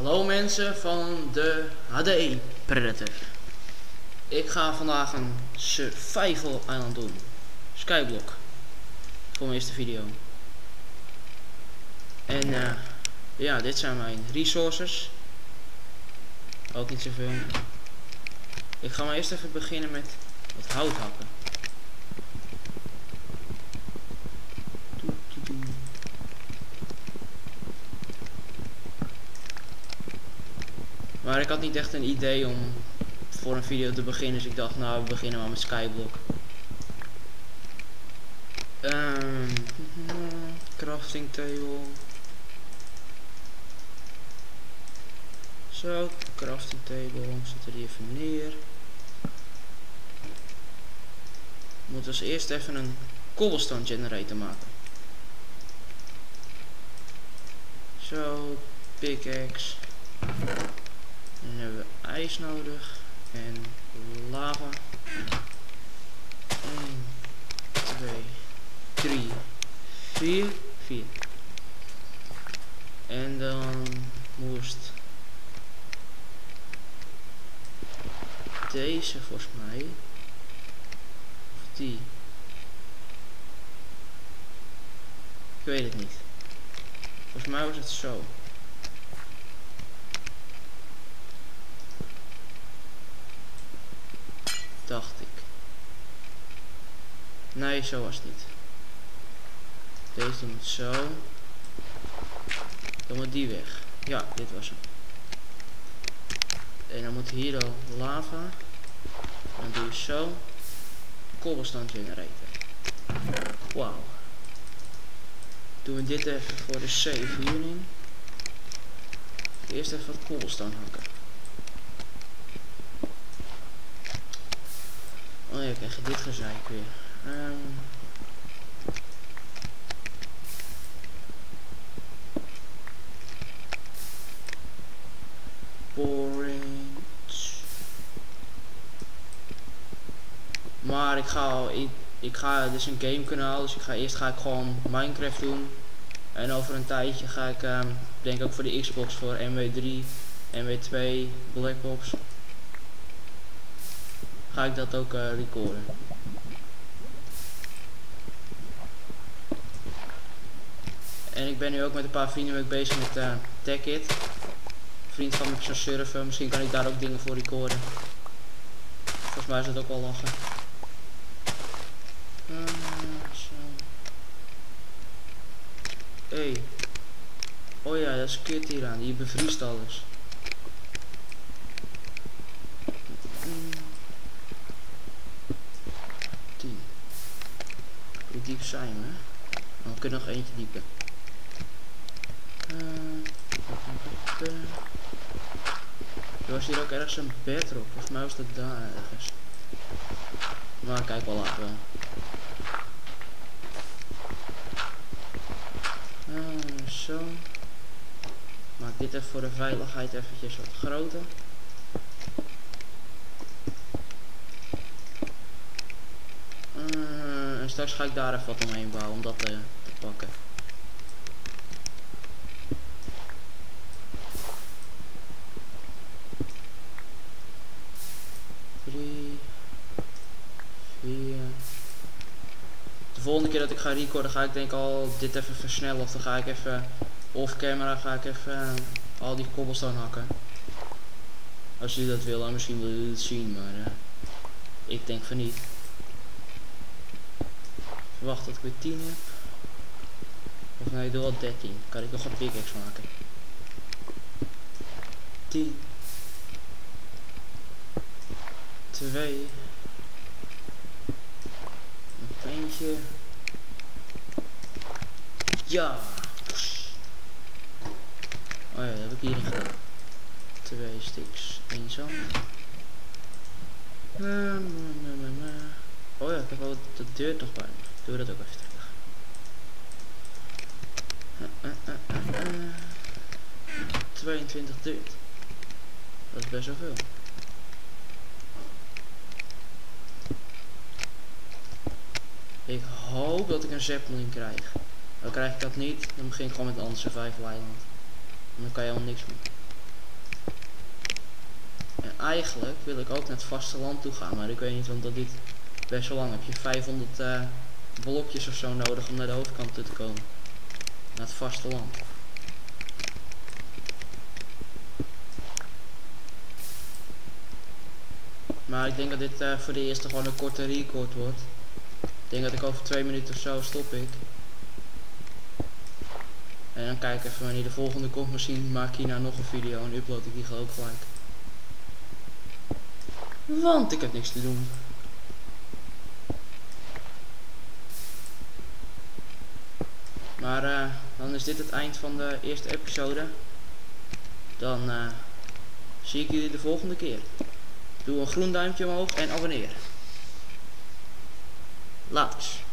Hallo mensen van de HD Predator. Ik ga vandaag een survival island doen. Skyblock. Voor mijn eerste video. En ja, dit zijn mijn resources. Ook niet zoveel. Ik ga maar eerst even beginnen met wat hout hakken. Maar ik had niet echt een idee om voor een video te beginnen, dus ik dacht nou we beginnen maar met Skyblock. Crafting table. Zo, crafting table, zet er die even neer. We moeten als eerst even een cobblestone generator maken. Zo, pickaxe. En dan hebben we ijs nodig en lava. 1, 2, 3, 4. En dan moest deze volgens mij, of die, ik weet het niet. Volgens mij was het zo. Dacht ik. Nee, zo was het niet. Deze moet zo. Dan moet die weg. Ja, dit was hem. En dan moet hier al lava. Dan doe je zo. Cobblestone generator. Wauw. Doen we dit even voor de save hierin. Eerst even wat cobblestone hakken. Oh ja, krijg je dit gezeik weer. Boring. Maar ik ga dus een gamekanaal, dus eerst ga ik gewoon Minecraft doen. En over een tijdje ga ik, denk ook voor de Xbox, voor MW3, MW2, Black Ops. Ga ik dat ook recorden. En ik ben nu ook met een paar vrienden bezig met TechIt. Vriend van me op zo'n surfen, misschien kan ik daar ook dingen voor recorden. Volgens mij is dat ook wel lachen. Hey. Oh ja, dat is kut hieraan, die bevriest alles. Hoe diep zijn we? We kunnen nog eentje dieper. Er was hier ook ergens een bedrock. Volgens mij was dat daar ergens. Maar kijk wel later wel. Zo. Maak dit even voor de veiligheid eventjes wat groter. En straks ga ik daar even wat omheen bouwen om dat te pakken. De volgende keer dat ik ga recorden ga ik denk ik al dit even versnellen, of dan ga ik even off camera al die cobblestone hakken. Als jullie dat willen, misschien willen jullie het zien, maar ik denk van niet. Wacht tot ik weer 10 heb. Of nee, ik doe al 13. Kan ik nog een pickaxe maken. 10. 2. Een eentje. Ja. Oh ja, dat heb ik hier gedaan. 2 sticks. 1 zand. Oh ja, ik heb wel de deur nog bij me. Doe dat ook even terug. 22 dirt. Dat is best wel veel. Ik hoop dat ik een zeppelin krijg. Dan krijg ik dat niet, dan begin ik gewoon met een ander survival island. En dan kan je helemaal niks meer. eigenlijk wil ik ook naar het vasteland toe gaan, maar ik weet niet, want dat duurt best wel lang. Heb je 500 blokjes of zo nodig om naar de hoofdkant toe te komen. Naar het vasteland. Maar ik denk dat dit voor de eerste gewoon een korte record wordt. Ik denk dat ik over 2 minuten of zo stop ik. En dan kijk even wanneer de volgende komt. Misschien maak ik hierna nog een video en upload ik die ook gelijk. Want ik heb niks te doen. Maar dan is dit het eind van de eerste episode. Dan zie ik jullie de volgende keer. Doe een groen duimpje omhoog en abonneer. Laters.